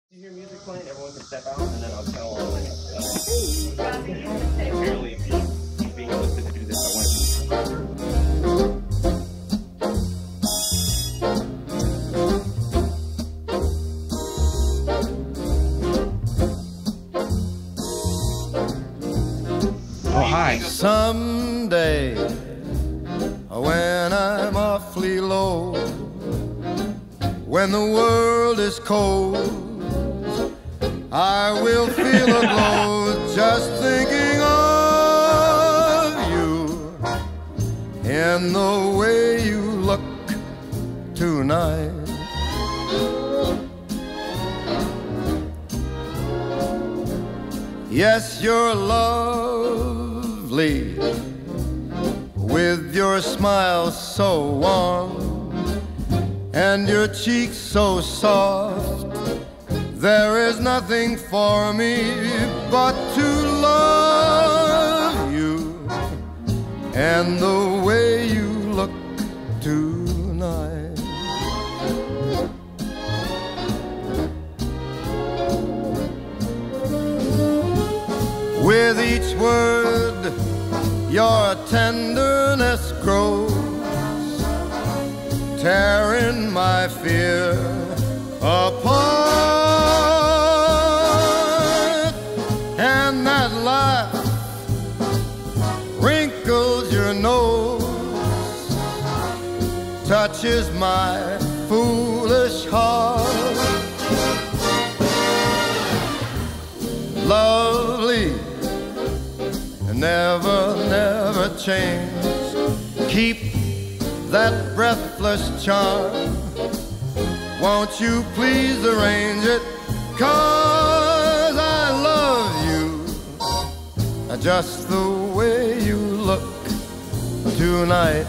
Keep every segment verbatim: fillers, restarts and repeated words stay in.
You hear music playing, everyone can step out, and then I'll tell all like, uh, apparently he's being enlisted to do this. I want Oh, hi. Someday, when I'm awfully low, when the world is cold, I will feel a glow just thinking of you in the way you look tonight. Yes, you're lovely with your smile so warm and your cheeks so soft. There is nothing for me but to love you and the way you look tonight. With each word your tenderness grows, tearing my fear apart. And that laugh wrinkles your nose, touches my foolish heart. Lovely, never, never change. Keep that breathless charm. Won't you please arrange it? 'Cause I love you just the way you look tonight.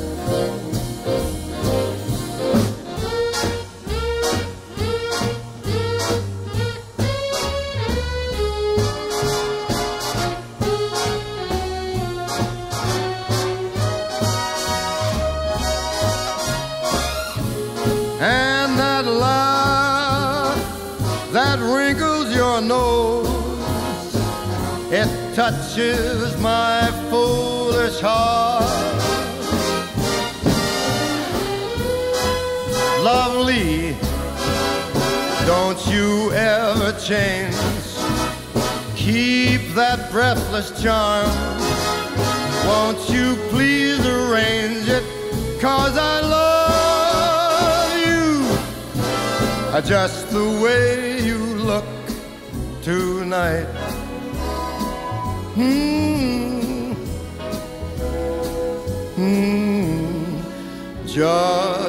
And that laugh that wrinkles your nose, it touches my foolish heart. Lovely, don't you ever change. Keep that breathless charm. Won't you please arrange it? 'Cause I love just the way you look tonight. Hmm, hmm, just